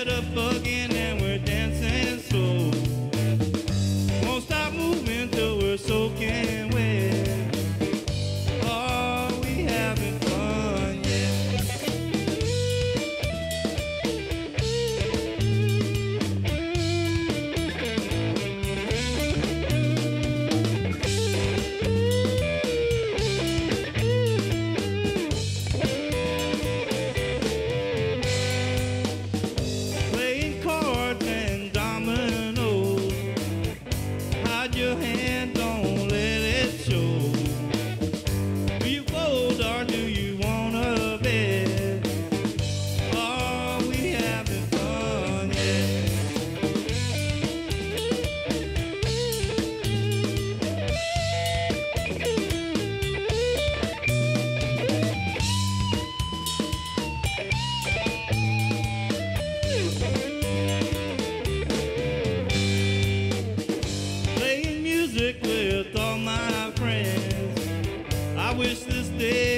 it up again and we're dancing slow. Won't stop moving till we're soaking wet. Are we having fun yet? Playing cards and dominoes. Hide your hand, don't let it show. Do you fold or do you wanna bet? Are we having fun yet? Playing music with all my friends. I wish this day